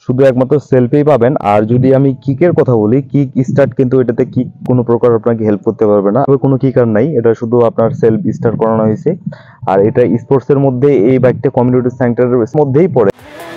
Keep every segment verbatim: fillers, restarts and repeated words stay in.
শুধু একমাত্র সেলফেই পাবেন। আর যদি আমি কিকের কথা বলি, কিক স্টার্ট কিন্তু এটাতে কিক কোনো প্রকার আপনাকে হেল্প করতে পারবে না, কোনো কিকার নাই, এটা শুধু আপনার সেলফ স্টার্ট করানো হয়েছে। আর এটা স্পোর্টসের মধ্যে, এই বাইকটা কমিউনিটি সেন্টারের মধ্যেই পড়ে।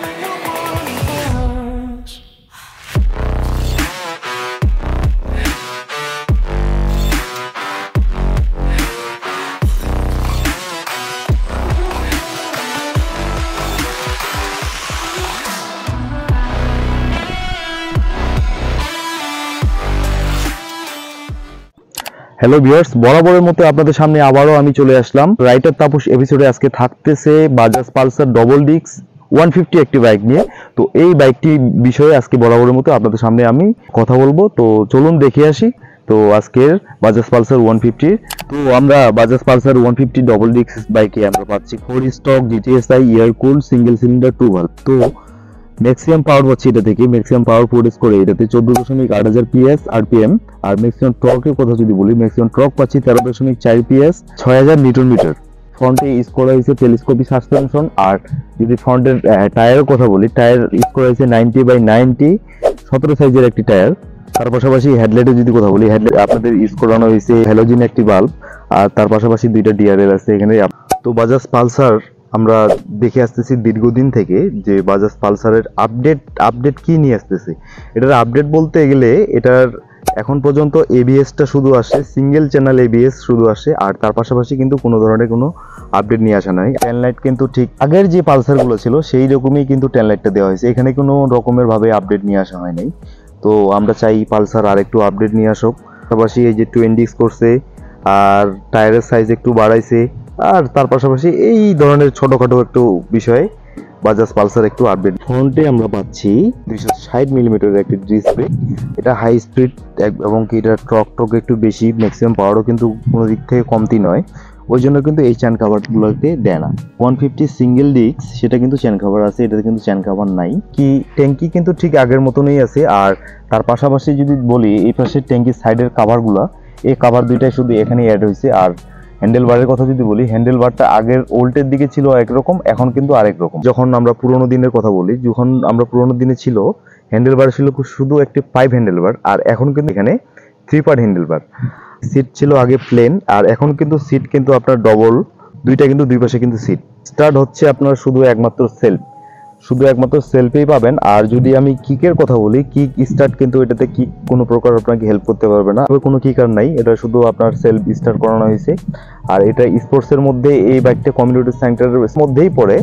হ্যালো ভিউয়ার্স, বরাবরের মতো আপনাদের সামনে আবারও আমি চলে আসলাম রাইটার তাপস এপিসোডে। আজকে থাকতেছে Bajaj Pulsar double disc one fifty একটি বাইক নিয়ে। তো এই বাইকটি বিষয়ে আজকে বরাবরের মতো আপনাদের সামনে আমি কথা বলবো। তো চলুন দেখে আসি তো আজকের বাজাজ পালসার ওয়ান ফিফটি। তো আমরা Bajaj Pulsar one fifty double disc বাইকে আমরা পাচ্ছি four stroke GTSI air cool single cylinder two valve. তো ম্যাক্সিমাম পাওয়ার পাচ্ছি এটা থেকে, ম্যাক্সিমাম পাওয়ার প্রডিউস করে এটাতে চোদ্দ দশমিক আট হাজার পিএস আরপিএম। আর ম্যাক্সিমাম টর্কের কথা যদি বলি, ম্যাক্সিমাম টর্ক পাচ্ছি তেরো দশমিক চার পিএস ছয় হাজার নিউটন মিটার। ফ্রন্টে ইউজ করা হয়েছে টেলিস্কোপিক সাসপেনশন। আর যদি ফ্রন্টের টায়ারের কথা বলি, টায়ার ইউজ করা হয়েছে নাইনটি বাই নাইনটি সতেরো সাইজের একটি টায়ার। তার পাশাপাশি হেডলাইটের যদি কথা বলি, হেডলাইট আপনাদের ইউজ করানো হয়েছে হ্যালোজিন একটি বাল্ব। আর তার পাশাপাশি দুইটা ডিআরএল আছে এখানে। তো বাজাজ পালসার আমরা দেখে আসতেছি দীর্ঘদিন থেকে যে বাজাজ পালসারের আপডেট আপডেট কি নিয়ে আসতেছে। এটার আপডেট বলতে গেলে এটার এখন পর্যন্ত এবিএসটা শুধু আসে, সিঙ্গেল চ্যানেল এবিএস শুধু আসে। আর তার পাশাপাশি কিন্তু কোনো ধরনের কোনো আপডেট নিয়ে আসা নাই। টেন লাইট কিন্তু ঠিক আগের যে পালসারগুলো ছিল সেই রকমই কিন্তু টেন লাইটটা দেওয়া হয়েছে, এখানে কোনো রকমের ভাবে আপডেট নিয়ে আসা হয় নাই। তো আমরা চাই পালসার আর একটু আপডেট নিয়ে আসুক। পাশাপাশি এই যে টোয়েন্টিক্স করছে, আর টায়ারের সাইজ একটু বাড়াইছে। আর তার পাশাপাশি এই ধরনের ছোটখাটো একটু বিষয়ে বাজাজ পালসার একটু আপডেট। ফ্রন্টে আমরা পাচ্ছি দুইশো ষাট মিলিমিটারের একটি ডিসপ্লে। এটা হাই স্পিড এবং কি এটা ট্রক ট্রক একটু বেশি, ম্যাক্সিমাম পাওয়ারও কিন্তু কোনো দিক থেকে কমতি নয়, ওই জন্য কিন্তু এই চ্যান কাভারগুলোতে দেয় না। ওয়ান ফিফটি সিঙ্গেল ডিস্ক সেটা কিন্তু চ্যান কাভার আছে, এটাতে কিন্তু চ্যান কাভার নাই। কি ট্যাঙ্কি কিন্তু ঠিক আগের মতনই আছে। আর তার পাশাপাশি যদি বলি, এই পাশে ট্যাঙ্কির সাইডের কাভারগুলো, এই কাভার দুইটাই শুধু এখানে অ্যাড হয়েছে। আর হ্যান্ডেল বারের কথা যদি বলি, হ্যান্ডেল বারটা আগের ওল্ডের দিকে ছিল একরকম, এখন কিন্তু আরেক রকম। যখন আমরা পুরোনো দিনের কথা বলি, যখন আমরা পুরোনো দিনে ছিল হ্যান্ডেল বার ছিল শুধু একটি পাইপ হ্যান্ডেল বার, আর এখন কিন্তু এখানে three part handle bar. Seat ছিল আগে প্লেন, আর এখন কিন্তু সিট কিন্তু আপনার ডবল, দুইটা কিন্তু দুই পাশে কিন্তু সিট। স্টার্ট হচ্ছে আপনার শুধু একমাত্র সেলফ, শুধু একমাত্র সেলফেই পাবেন। আর যদি আমি কিকের কথা বলি, কিক স্টার্ট কিন্তু এটাতে কিক কোনো প্রকার আপনাকে হেল্প করতে পারবে না, কোনো কিকার নাই, এটা শুধু আপনার সেলফ স্টার্ট করানো হয়েছে। আর এটা স্পোর্টসের মধ্যে, এই বাইকটা কমিউনিটি সেন্টারের মধ্যেই পড়ে।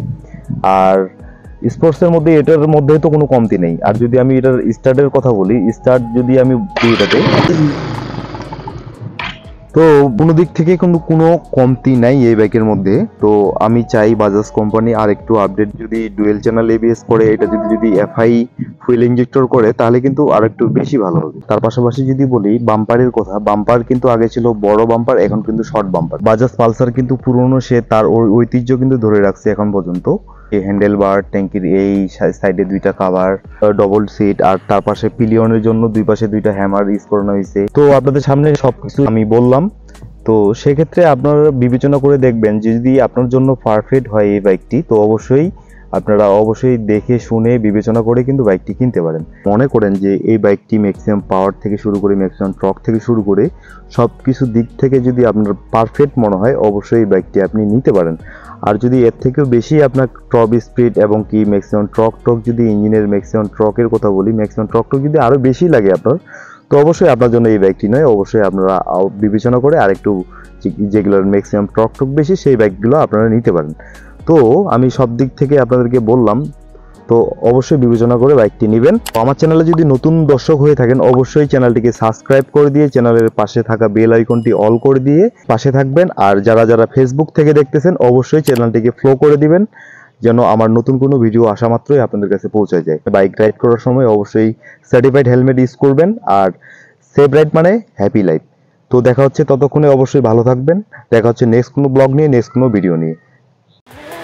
আর স্পোর্টসের মধ্যে এটার মধ্যে তো কোনো কমতি নেই। আর যদি আমি এটার স্টার্টের কথা বলি, স্টার্ট যদি আমি এটাতে, তো কোনো দিক থেকে কিন্তু কোনো কমতি নাই এই বাইকের মধ্যে। তো আমি চাই বাজাজ কোম্পানি আর একটু আপডেট, যদি ডুয়েল চ্যানেল এবিএস করে, এটা যদি যদি এফআই ফুয়েল ইনজেক্টর করে, তাহলে কিন্তু আর একটু বেশি ভালো হবে। তার পাশাপাশি যদি বলি বাম্পারের কথা, বাম্পার কিন্তু আগে ছিল বড় বাম্পার, এখন কিন্তু শর্ট বাম্পার। বাজাজ পালসার কিন্তু পুরনো, সে তার ঐতিহ্য কিন্তু ধরে রাখছে এখন পর্যন্ত। হ্যান্ডেল বার, ট্যাঙ্কির এই সাইডে দুইটা কাভার, ডবল সিট, আর তার পাশে পিলিয়নের জন্য দুই পাশে দুইটা হ্যামার ইউজ করানো হয়েছে। তো আপনাদের সামনে সবকিছু আমি বললাম। তো সেক্ষেত্রে আপনারা বিবেচনা করে দেখবেন, যদি আপনার জন্য পারফেক্ট হয় এই বাইকটি, তো অবশ্যই আপনারা অবশ্যই দেখে শুনে বিবেচনা করে কিন্তু বাইকটি কিনতে পারেন। মনে করেন যে এই বাইকটি ম্যাক্সিমাম পাওয়ার থেকে শুরু করে ম্যাক্সিমাম টর্ক থেকে শুরু করে সব কিছু দিক থেকে যদি আপনার পারফেক্ট মনে হয়, অবশ্যই এই বাইকটি আপনি নিতে পারেন। আর যদি এর থেকেও বেশি আপনার টপ স্পিড এবং কি ম্যাক্সিমাম টর্ক টর্ক যদি ইঞ্জিনের ম্যাক্সিমাম টর্কের কথা বলি, ম্যাক্সিমাম টর্ক টর্ক যদি আরও বেশি লাগে আপনার, তো অবশ্যই আপনার জন্য এই বাইকটি নয়। অবশ্যই আপনারা বিবেচনা করে আরেকটু যেগুলোর ম্যাক্সিমাম টর্ক টর্ক বেশি, সেই বাইকগুলো আপনারা নিতে পারেন। তো আমি সব দিক থেকে আপনাদেরকে বললাম, তো অবশ্যই বিবেচনা করে বাইকটি নেবেন। আমার চ্যানেলে যদি নতুন দর্শক হয়ে থাকেন, অবশ্যই চ্যানেলটিকে সাবস্ক্রাইব করে দিয়ে চ্যানেলের পাশে থাকা বেল আইকনটি অল করে দিয়ে পাশে থাকবেন। আর যারা যারা ফেসবুক থেকে দেখতেছেন, অবশ্যই চ্যানেলটিকে ফলো করে দিবেন, যেন আমার নতুন কোনো ভিডিও আসা মাত্রই আপনাদের কাছে পৌঁছে যায়। বাইক রাইড করার সময় অবশ্যই সার্টিফাইড হেলমেট ইউজ করবেন। আর সেফ রাইড মানে হ্যাপি লাইফ। তো দেখা হচ্ছে, ততক্ষণে অবশ্যই ভালো থাকবেন। দেখা হচ্ছে নেক্সট কোনো ব্লগ নিয়ে, নেক্সট কোনো ভিডিও নিয়ে।